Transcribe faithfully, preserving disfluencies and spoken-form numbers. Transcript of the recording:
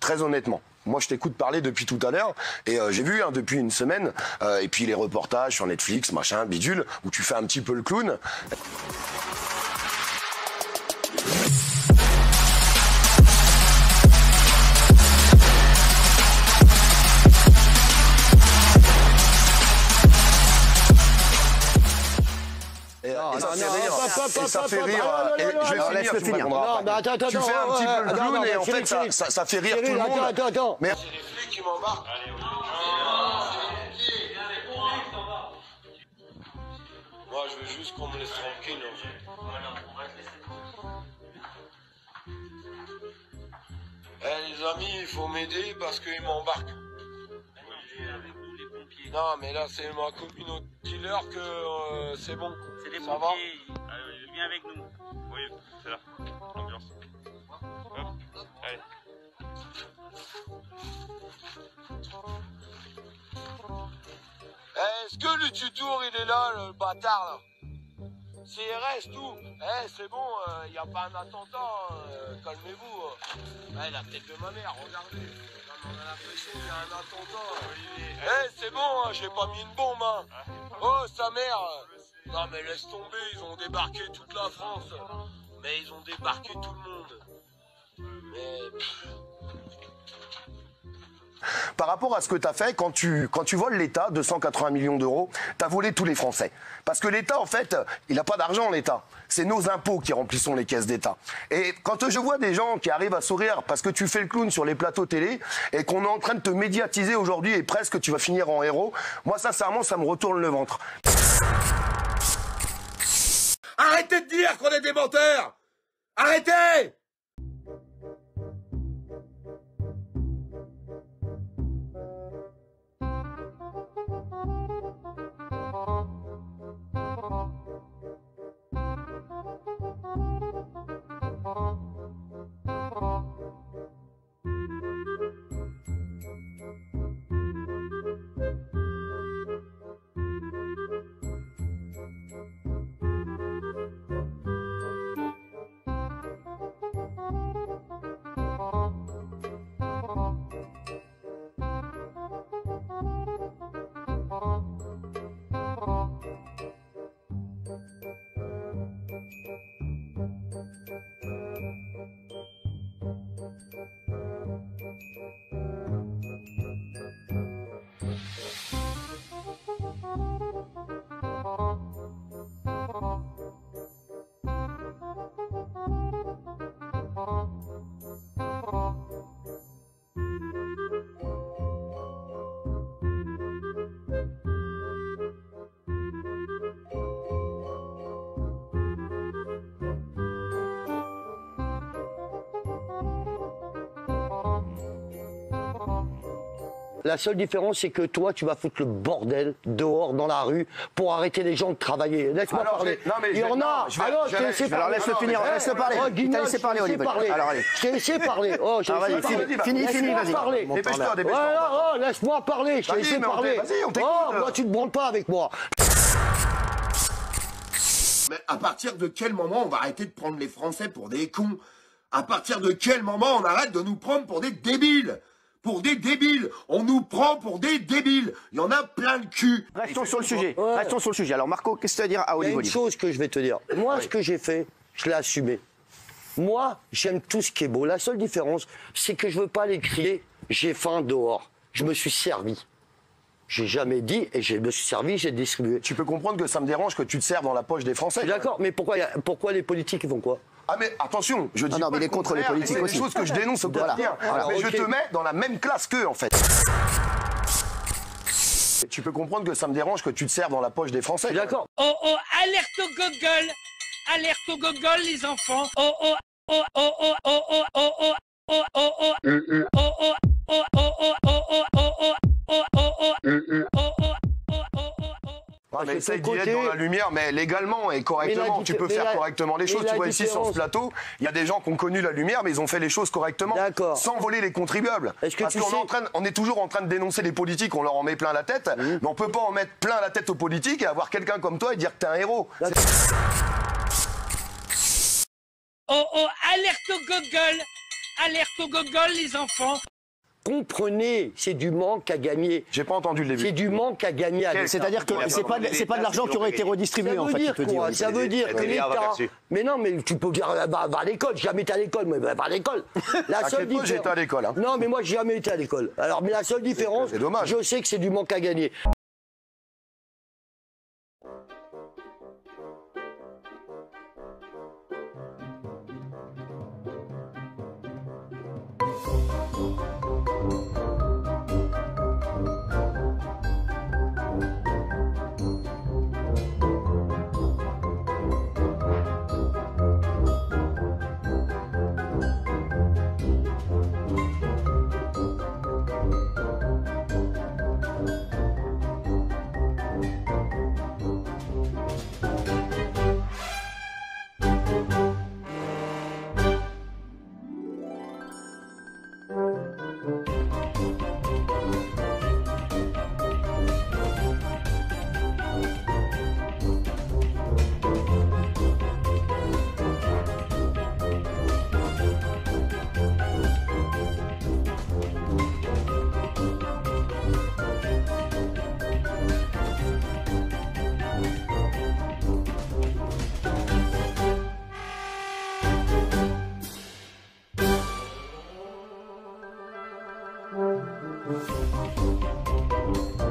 très honnêtement. Moi, je t'écoute parler depuis tout à l'heure, et euh, j'ai vu hein, depuis une semaine, euh, et puis les reportages sur Netflix, machin, bidule, où tu fais un petit peu le clown. Et ça fait rire. Et ça fait rire. Et je vais finir, tu me répondras après. Tu fais un petit peu le clown et en fait, ça, ça, ça fait rire tout le monde. Attends, attends. Mais... C'est les flics qui m'embarquent. Moi, je veux juste qu'on me laisse tranquille. En fait. Eh, les amis, il faut m'aider parce qu'ils m'embarquent. Non, mais là, c'est ma communauté dealer que euh, c'est bon. C'est des Ça va? pompiers. Euh, viens avec nous. Oui, c'est là. Ambiance. Hop, allez. Eh, est-ce que le tutour, il est là, le bâtard, là? C R S, tout. Eh, c'est bon, il euh, n'y a pas un attentat, euh, calmez-vous. Eh, la tête de ma mère, regardez. On a l'impression qu'il y a un attentat. Eh, c'est bon, hein, j'ai pas mis une bombe, hein. Oh, sa mère. Non, mais laisse tomber, ils ont débarqué toute la France. Mais ils ont débarqué tout le monde. Mais... Pff. Par rapport à ce que tu as fait, quand tu, quand tu voles l'État, deux cent quatre-vingts millions d'euros, tu as volé tous les Français. Parce que l'État, en fait, il n'a pas d'argent, l'État. C'est nos impôts qui remplissons les caisses d'État. Et quand je vois des gens qui arrivent à sourire parce que tu fais le clown sur les plateaux télé et qu'on est en train de te médiatiser aujourd'hui et presque tu vas finir en héros, moi, sincèrement, ça me retourne le ventre. Arrêtez de dire qu'on est des menteurs! Arrêtez! La seule différence, c'est que toi, tu vas foutre le bordel dehors dans la rue pour arrêter les gens de travailler. Laisse-moi parler. Je, non, mais Il y je, en a. Je vais, alors, je je t'ai laissé parler. Laisse-le finir. Laisse-le parler. Oh, Tu t'as laissé parler, Olivier. Alors, allez. Je t'ai laissé parler. Oh, j'ai laissé parler. Fini, fini, vas-y. Parler. Dépêche-toi, dépêche-toi. Voilà, oh, laisse-moi parler. Je t'ai laissé parler. Vas-y, on t'écoute. Oh, moi, tu te branles pas avec moi. Mais à partir de quel moment on va arrêter de prendre les Français pour des cons? À partir de quel moment on arrête de nous prendre pour des débiles? Pour des débiles. On nous prend pour des débiles. Il y en a plein le cul. Restons sur le sujet. Ouais. Restons sur le sujet. Alors, Marco, qu'est-ce que tu as à dire à Il y a Olivier? une chose que je vais te dire. Moi, Oui. ce que j'ai fait, je l'ai assumé. Moi, j'aime tout ce qui est beau. La seule différence, c'est que je veux pas aller crier « j'ai faim dehors ». Je me suis servi. J'ai jamais dit, et je me suis servi, j'ai distribué. Tu peux comprendre que ça me dérange que tu te sers dans la poche des Français. Je suis d'accord, mais pourquoi, y a- pourquoi les politiques ils font quoi? Ah mais attention, je dis non, pas mais il le est contre les contraire, politiques et c'est aussi. des choses que je dénonce au Voilà, quotidien. voilà, mais ok. je te mets dans la même classe qu'eux en fait. Tu peux comprendre que ça me dérange que tu te sers dans la poche des Français. Je suis d'accord. Oh oh, alerte au gogol! Alerte au gogol, les enfants! Oh oh, oh oh, oh oh, oh oh, oh oh, oh oh, oh oh, oh oh, oh oh, oh oh, oh oh, oh oh, oh oh, oh oh. Ah, mais Parce que essaye ton d'y être côté- dans la lumière, mais légalement et correctement. Mais Tu la peux dif- faire mais la- correctement les mais choses. Tu la vois, ici, sur ce différence- plateau, il y a des gens qui ont connu la lumière, mais ils ont fait les choses correctement. D'accord. Sans voler les contribuables. Est-ce que Parce tu qu'on sais- est, en train de- on est toujours en train de dénoncer les politiques, on leur en met plein la tête, mais on peut pas en mettre plein la tête aux politiques et avoir quelqu'un comme toi et dire que t'es un héros. Oh oh, alerte au gogol! Alerte au gogol, les enfants! Comprenez, c'est du manque à gagner. J'ai pas entendu le début. C'est du manque à gagner. à C'est-à-dire que c'est pas, c'est pas de l'argent qui aurait été redistribué, ça en veut fait. dire tu peux quoi? dire. Ça veut dire que l'État. Mais non, mais tu peux dire, va, va à l'école. J'ai jamais été à l'école, moi, va à l'école. La seule T'inquiète pas, j'ai été à l'école. Hein. Non, mais moi, j'ai jamais été à l'école. Alors, mais la seule différence, C'est dommage. je sais que c'est du manque à gagner. Thank you.